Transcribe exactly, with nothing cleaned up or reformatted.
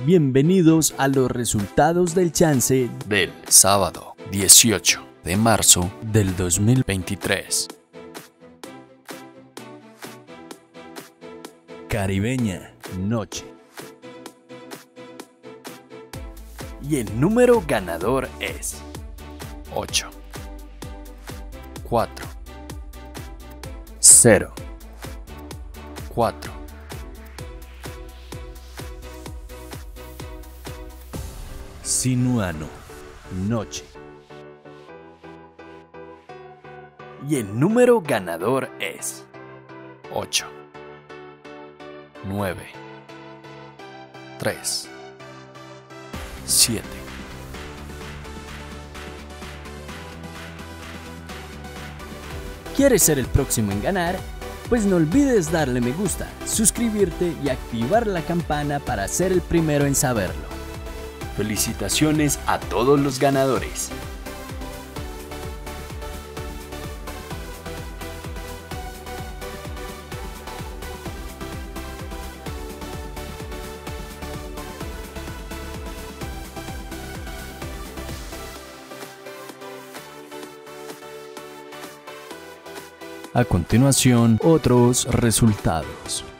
Bienvenidos a los resultados del chance del sábado dieciocho de marzo del dos mil veintitrés. Caribeña Noche. Y el número ganador es ocho, cuatro, cero, cuatro. Sinuano Noche. Y el número ganador es ocho, nueve, tres, siete. ¿Quieres ser el próximo en ganar? Pues no olvides darle me gusta, suscribirte y activar la campana para ser el primero en saberlo. Felicitaciones a todos los ganadores. A continuación, otros resultados.